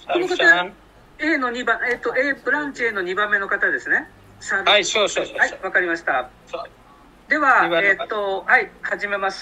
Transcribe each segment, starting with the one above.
この方、A の2番、A ブランチ A の2番目の方ですね。 はい、そうそうそう。 はい、わかりました。では、はい、始めます。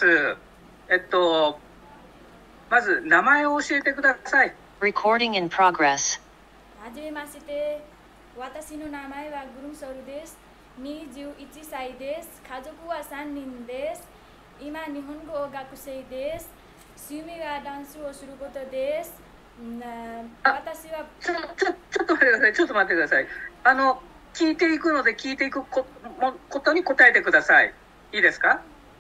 まず、名前を教えてください。 Recording in progress。 はじめまして。私の名前はグルンソルです。21歳です。家族は3人です。今、日本語学生です。趣味はダンスをすることです。私はちょっと待ってください。ちょっと待ってください。聞いていくので聞いていくことに答えてください。いいですか？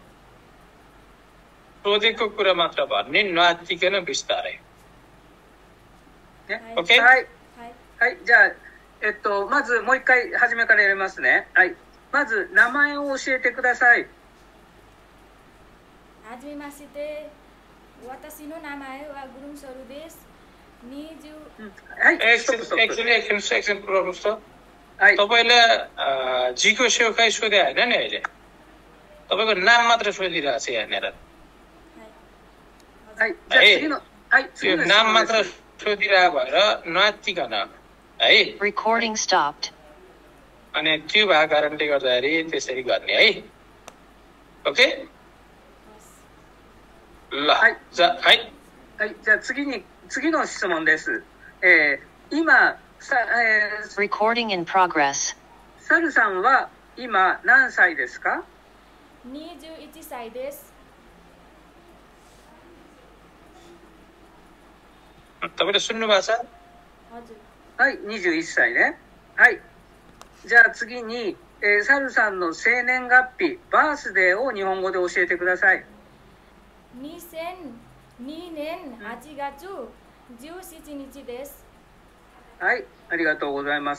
सोधेको कुरा मात्र भन्ने नआत्तिकन बिस्तारै। OK？ はい。はい。じゃあ、まずもう一回初めからやりますね。はい。まず名前を教えてください。 はじめまして。私の名前はグルンソルです。 はい。 एकछिन पुऱ्याउनुहोस् त। はい。 तपाईले जीको सेवकाई सोधे हैन नि अहिले। तपाईको नाम मात्र सोधिरहेको छ यहाँनिर। はい。じゃあ次の、はい。 त्यो नाम मात्र सोधिरहेको भएर नआत्तिकन है। Recording stopped。 अनि त्यो भएको कारणले गर्दाखेरि त्यसरी गर्ने है। ओके? ल। はい。 じゃあ、はい。 はい。じゃあ次の質問です。今、 Recording in progress。 サルさんは今何歳ですか ？21歳です。 तपाईले सुन्नु भएको छ？ はい、21歳ね。はい。じゃあ次に、サルさんの生年月日、バースデーを日本語で教えてください。 2002年8月17日です。 はい、ありがとうございます。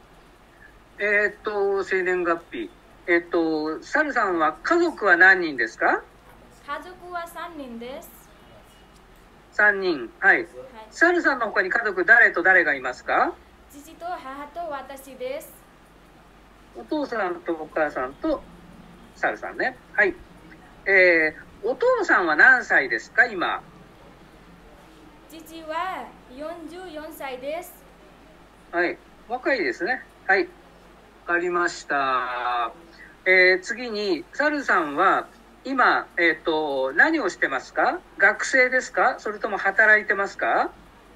生年月日。サルさんは家族は何人ですか？ 家族は3人です。 3人。はい。サルさんの他に家族誰と誰がいますか？ 父と母と私です。 お父さんとお母さんとサルさんね。はい。お父さんは何歳ですか今？ 父は44歳です。 はい。若いですね。はい。わかりました。次に、サルさんは今、何をしてますか？学生ですか？それとも働いてますか？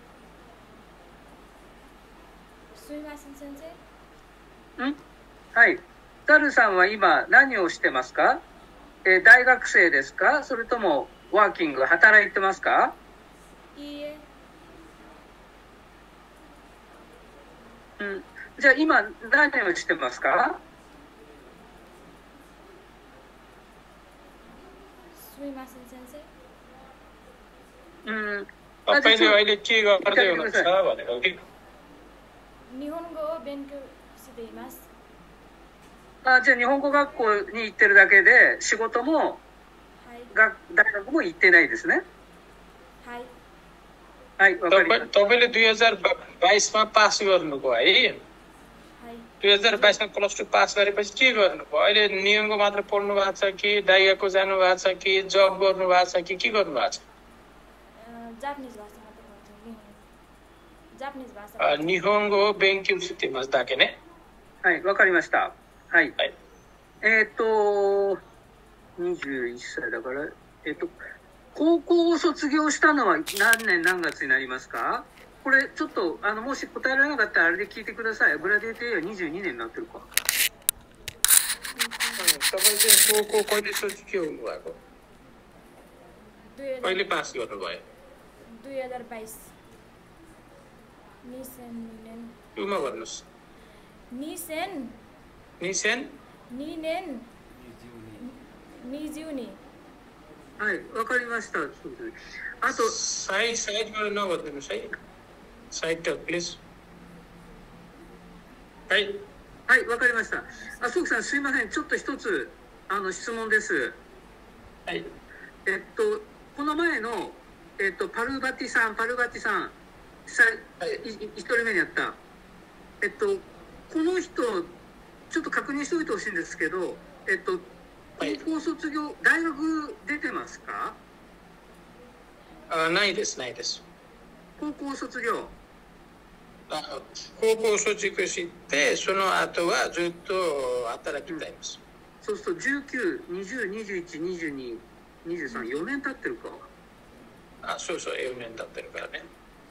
すみません、先生。 はい。サルさんは今何をしてますか？大学生ですか？それともワーキング、働いてますか？ いいえ。 じゃあ今何をしてますか？ すみません、先生。तपाईँले अहिले के गर्दै हुनुहुन्छ भनेको कि？ 日本語を勉強しています。 じゃあ日本語学校に行ってるだけで仕事も、大学も行ってないですね。 はい。 はい、わかりました。 तपाईँले 2022मा पास गर्नुभयो है? 2022 मा प्लस 2 पास गरेपछि के गर्नुभयो? अहिले नियमको मात्र पढ्नु भएको छ कि दाइगाको जानु भएको छ कि जब गर्नु भएको छ कि के गर्नु भएको छ? 日本語を勉強していますだけね。 はい、わかりました。はい。21歳だから、高校を卒業したのは何年何月になりますか？これちょっともし答えられなかったらあれで聞いてください。グラデート A は22年になってるか。 तपाईँ चाहिँ高校कहिले卒業हुनुभएको? कहिले पास गर्नुभयो? 2022 उमा भन्नुहोस्। 2022 はい、わかりました。あとサイドのことのサイドプリーズ。はい。 はい、わかりました。そうさんすいません。ちょっと一つ質問です。 はい。 この前のパルバティさん、一人目にやった。この人ちょっと確認しておいてほしいんですけど、高校卒業、大学出てますか？ ないです。 高校卒業。 高校卒業して、その後はずっと働きたいです。 そうすると19、20、21、22、23、4年経ってるか。 そうそう、4年経ってるからね。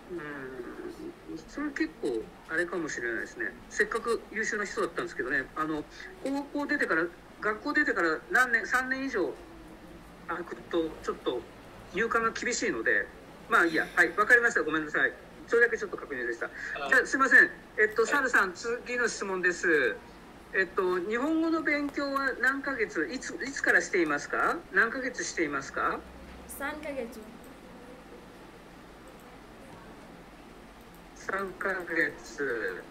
それ結構あれかもしれないですね。せっかく優秀な人だったんですけどね、高校出てから、学校出てから3年以上空くとちょっと入管が厳しいので、まあいいや。はい、わかりました。ごめんなさい。それだけちょっと確認でした。じゃあすいません。サルさん、次の質問です。日本語の勉強は何ヶ月、いつからしていますか？何ヶ月していますか ？3ヶ月。 3ヶ月。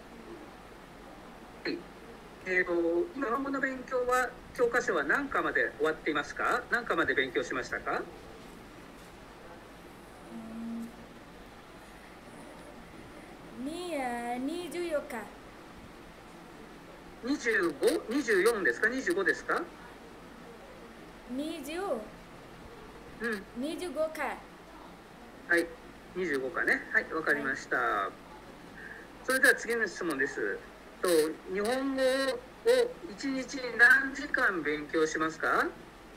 はい。日本語の勉強は、教科書は何課まで終わっていますか？何課まで勉強しましたか ？24課。 25、24ですか？25ですか ？25課。 はい、25課ね。はい、わかりました。それでは次の質問です。日本語を1日に何時間勉強しますか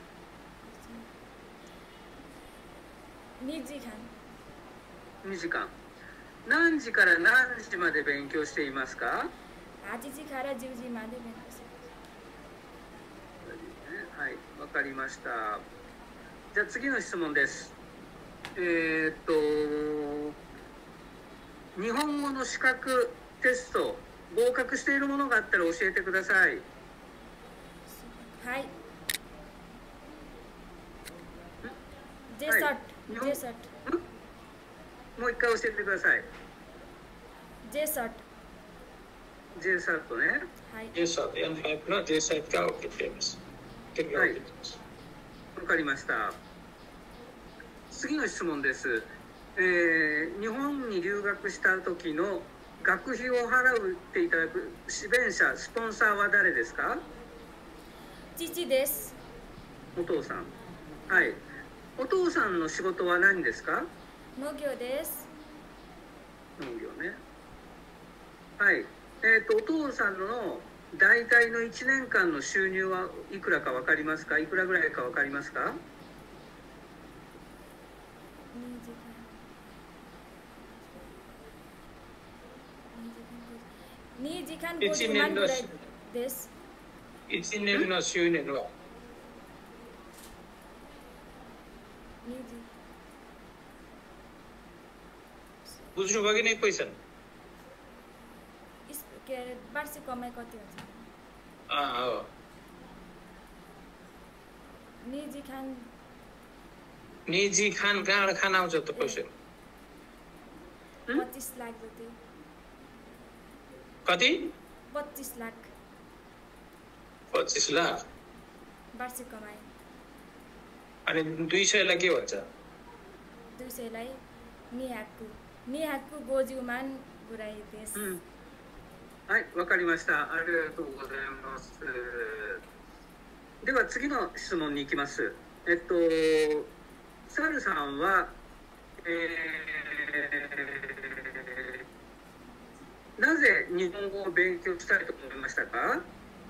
？2時間。 2時間。何時から何時まで勉強していますか ？8時から10時まで勉強します。 はい、わかりました。じゃあ次の質問です。日本語の資格テスト合格しているものがあったら教えてください。 はい。JSAT。 もう一回教えてください。 JSAT。 JSAT ね。 はい。 JSAT、N5 の JSAT が受けています。 はい。わかりました。次の質問です。日本に留学した時の学費を払っていただく支弁者、スポンサーは誰ですか？ 父です。 お父さん。はい。お父さんの仕事は何ですか？ 農業です。 農業ね。はい。お父さんの大体の1年間の収入はいくらか分かりますか？いくらぐらいか分かりますか ？2時間50万ぐらいです。 1年の収入はबुझ्नु भयो कि नै क्वेसन वार्षिक कमाइ कति हुन्छ? हो निजी खान कहाँबाट खान आउँछ त पैसा? 25 लाख जति। कति? 25 लाख। 25 लाख वार्षिक कमाइ। अनि 200 लाई के भन्छ? 200 लाई200万ぐらいです。 はい、わかりました。ありがとうございます。では次の質問に行きます。サルさんは、なぜ日本語を勉強したいと思いましたか？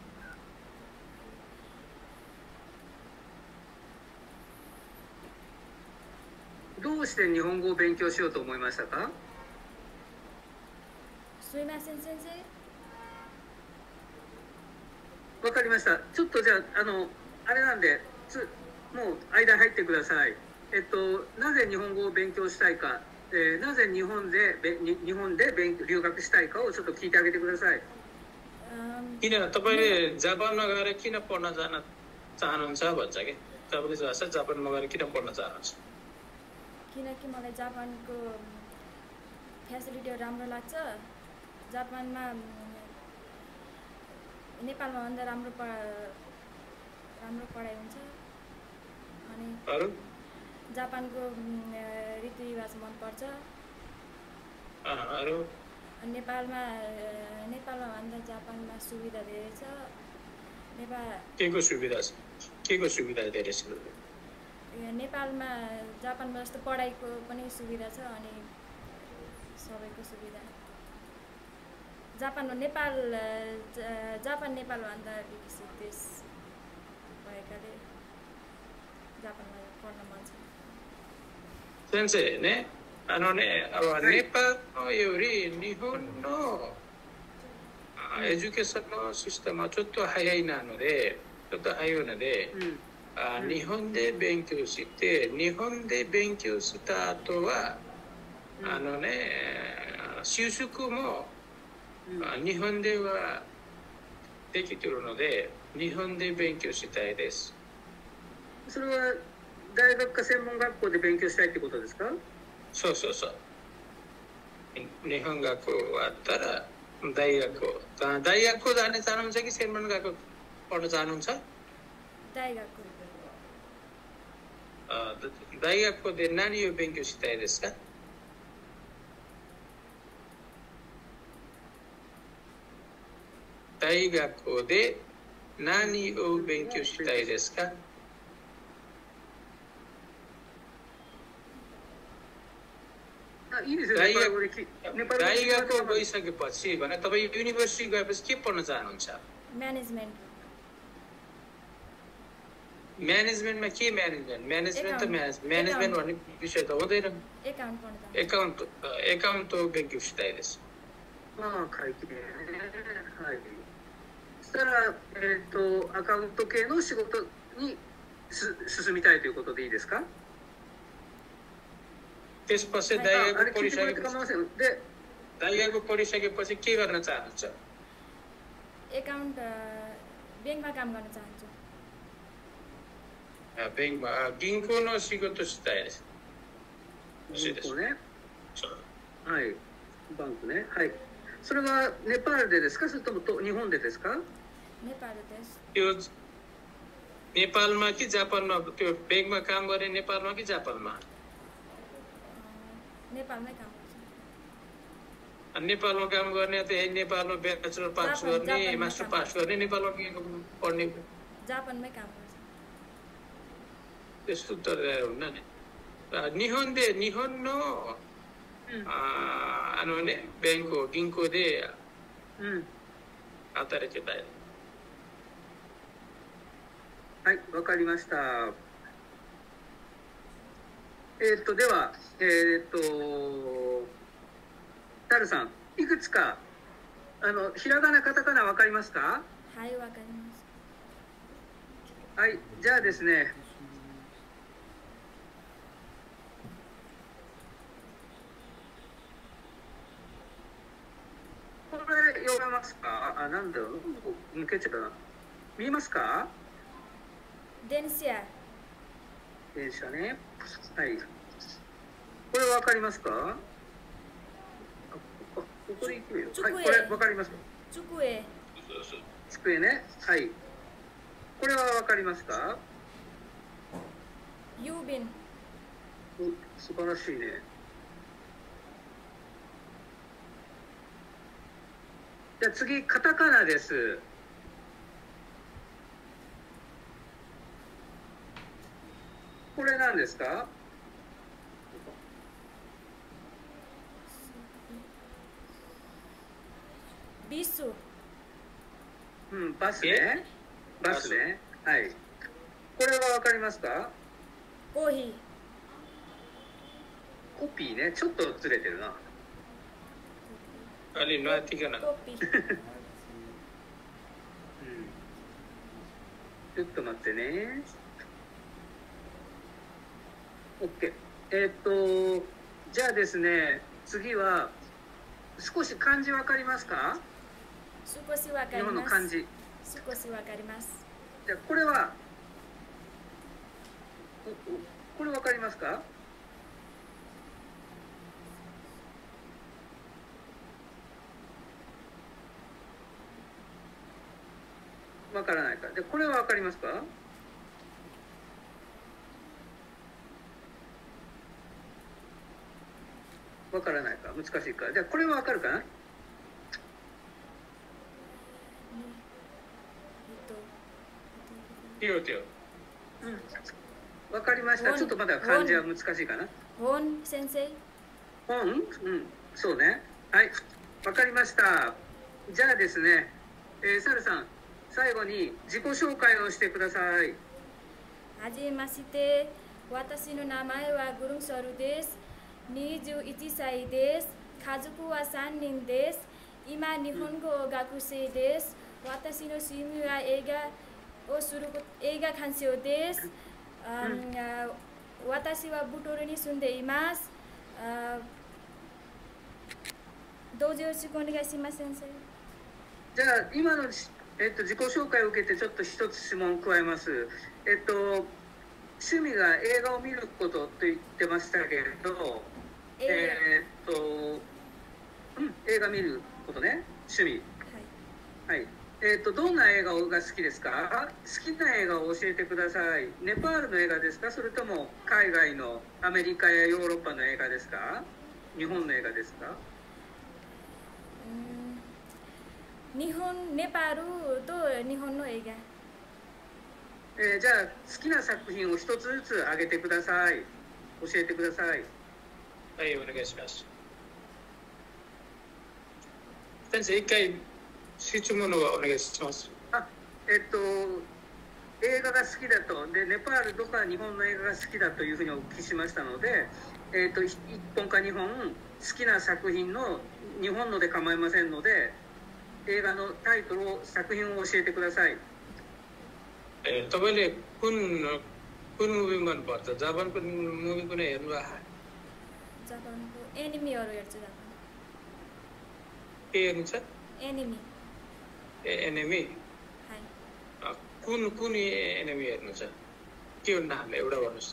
どうして日本語を勉強しようと思いましたか？ すいません先生。 わかりました。ちょっとじゃああれなんでもう間入ってください。なぜ日本語を勉強したいか、なぜ日本で留学したいかをちょっと聞いてあげてください。 किन तपाईले जापानमा गएर किन पढ्न जान चाहनुहुन्छ भन्छ के? जापानिज भाषा जापानमा गएर किन पढ्न चाहनुहुन्छ? किनकि मलाई जापानको फ्यासिलिटीहरू राम्रो लाग्छ। जापानमा नेपालमा भन्दा राम्रो पढाइ हुन्छ। अनि जापानको रीतिरिवाज मन पर्छ। नेपालमा भन्दा जापानमा सुविधा धेरै छ। केको सुविधा छ? केको सुविधा धेरै छ? नेपालमा जापानमा जस्तो पढाइको पनि सुविधा छ। अनि सबैको सुविधा जापान नेपालभन्दा विकसित देश भएकाले जापानमा पढ्न मन छ 先生ね、ネパールより日本のエデュケーションのシステムはちょっと早いので、日本で勉強して、日本で勉強した後は、就職も、日本ではできているので、日本で勉強したいです。 それは大学か専門学校で勉強したいってことですか？ そう。日本学校終わったら大学जाने चाहनुहुन्छ कि専門学校पढ्न चाहनुहुन्छ? 大学で何を勉強したいですか？大学で何を勉強したいですか？大学をगइसकेपछि भने तपाईँ युनिभर्सिटी गएपछि के पढ्न चाहनुहुन्छ? म्यानेजमेन्टमा के म्यानेजमेन्ट भन्ने विषय त हुँदैन एकाउन्टを勉強したいです。 会計ね。はい。そしたらアカウント系の仕事に進みたいということでいいですか त्यसपछि दाइगाको पढिसकेपछि के गर्न चाहनुहुन्छ एकाउन्ट बैंकमा काम गर्न चाहन्छु बैंकमा गिन्को नो शिगोतोしたいです गिन्कोねはいバンクねはいそれはネパールでですかそれとも日本でですかネパールです त्यो नेपालमा कि जापानमा त्यो बैंकमा काम गर्ने नेपालमा कि जापानमा नेपालमै काम गर्छु नेपालमा काम गर्ने त नेपालमा ब्याचलर पास गर्ने मास्टर पास गर्ने नेपालमा पढ्ने जापानमै काम गर्छु त्यस्तो त हुन्न नि日本の弁護銀行で働きたい。 はい、わかりました。では、タルさん、いくつかひらがな、カタカナわかりますか？ はい、わかります。 はい、じゃあですね。これ読めますか？なんだろう、抜けちゃったな。見えますか？ 電車ね。はい。これわかりますか？ここでいくよ。はい、これわかりますか？机ね。はい。これはわかりますか？ 郵便。 素晴らしいね。じゃあ次、カタカナです。これ何ですか？ ビス。 バスね。バスね。はい。これはわかりますか？ コーヒー。 コピーね。ちょっとずれてるな。 あれ、なんていうかな。 コピー。 ちょっと待ってね。OK。じゃあですね、次は、少し漢字わかりますか？ 少しわかります。 日本の漢字。 少しわかります。 じゃあ、これは、これわかりますか？わからないか。で、これはわかりますか？わからないか。難しいか。じゃあ、これはわかるかな？わかりました。ちょっとまだ漢字は難しいかな。 本先生。 本？ そうね。はい。わかりました。じゃあですね、サルさん、最後に自己紹介をしてください。 はじめまして。私の名前はグルンソルです。21歳です。家族は3人です。今、日本語学生です。私の趣味は映画鑑賞です。私はブトルに住んでいます。どうぞよろしくお願いします、先生。 じゃあ、今の、自己紹介を受けてちょっと一つ質問を加えます。趣味が映画を見ることと言ってましたけれど、映画見ることね、趣味。はい。どんな映画が好きですか？好きな映画を教えてください。ネパールの映画ですか？それとも海外のアメリカやヨーロッパの映画ですか？日本の映画ですか？ ネパールと日本の映画。 じゃあ好きな作品を一つずつ挙げてください。教えてください。 はい、お願いします。先生、一回質問をお願いします。 映画が好きだと、でネパールとか日本の映画が好きだというふうにお聞きしましたので、1本か2本好きな作品の日本ので構いませんので、映画のタイトルを作品を教えてください。 तपाईँले कुन मुभी मनपर्छ? जापानको मुभी कुनै हेर्नु भएको? जापानको एनिमीहरू हेर्छु। के हेर्नु छ? एनिमी। एनिमी? कुन एनिमी हेर्नु छ? के हो नाम? एउटा भन्नुहोस्।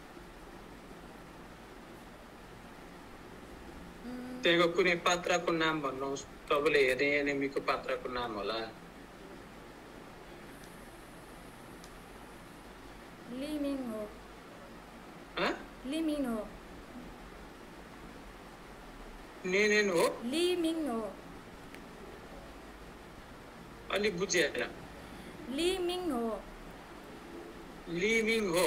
त्यहाँको कुनै पात्रको नाम भन्नुहोस्। तपाईँले हेर्ने एनिमीको पात्रको नाम होला। ली मिङ हो। ली मिङ हो। नेनेन हो? ली मिङ हो। अलि बुझेन। ली मिङ हो। ली मिङ हो.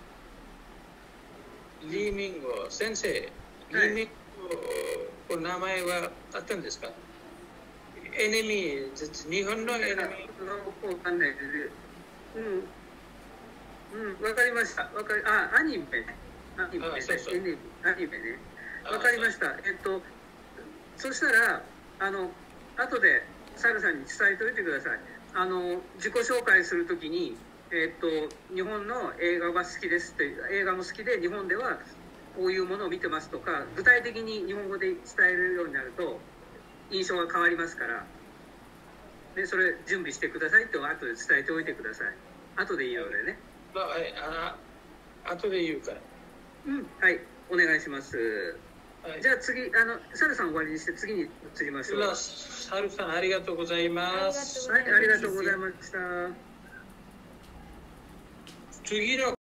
ली मिङ हो. सेन्से, ली मिङ को नामाय वा अत्यन्तですか? エネミー、日本のエネミー。 わかんないです。わかりました。アニメね。アニメね。わかりました。そしたら、後でサルさんに伝えておいてください。自己紹介するときに、日本の映画が好きですという、映画も好きで、日本ではこういうものを見てますとか、具体的に日本語で伝えるようになると、印象が変わりますから、で、それ準備してくださいって後で伝えておいてください。後でいいのでね。 後で言うから。 はい、お願いします。じゃあ次、サルさん終わりにして次に移りましょう。 サルさん、ありがとうございます。 はい、ありがとうございました。 次の